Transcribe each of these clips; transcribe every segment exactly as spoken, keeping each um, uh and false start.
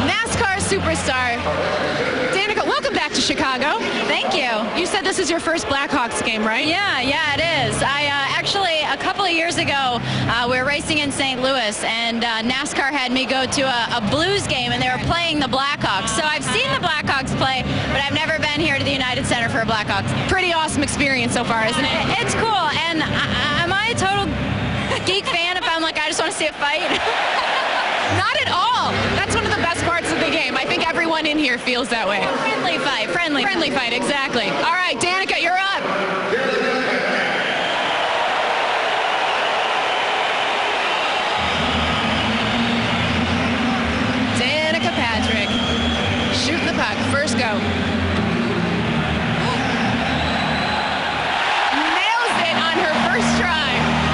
NASCAR superstar. Danica, welcome back to Chicago. Thank you. You said this is your first Blackhawks game, right? Yeah, yeah, it is. I uh, actually, a couple of years ago, uh, we were racing in Saint Louis, and uh, NASCAR had me go to a, a Blues game, and they were playing the Blackhawks. So I've seen the Blackhawks play, but I've never been here to the United Center for a Blackhawks game. Pretty awesome experience so far, isn't it? It's cool, and I, am I a total geek fan if I'm like, I just want to see a fight? Not at all. That's one of the best parts of the game. I think everyone in here feels that way. Friendly fight, friendly Friendly fight, exactly. All right, Danica, you're up. Danica Patrick, shooting the puck, first go. Nails it on her first try.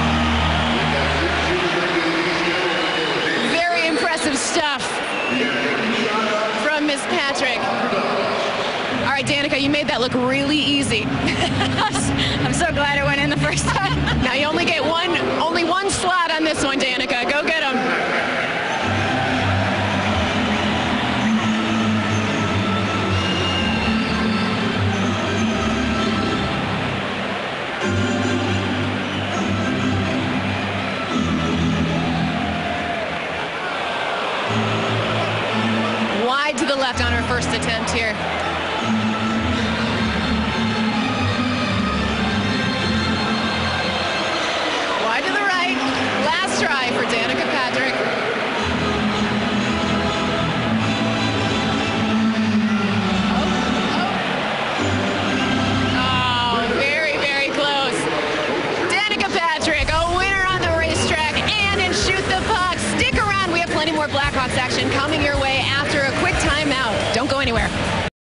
Very impressive stuff from Miss Patrick. All right, Danica, you made that look really easy. I'm so glad it went in the first time. Now you only get one, only one slot on this one, Danica. Go get him. Wide to the left on her first attempt here. Wide to the right. Last try for Danica Patrick. Oh, oh. Oh, very, very close. Danica Patrick, a winner on the racetrack and in Shoot the Puck. Stick around. We have plenty more Blackhawks action coming your way after a quick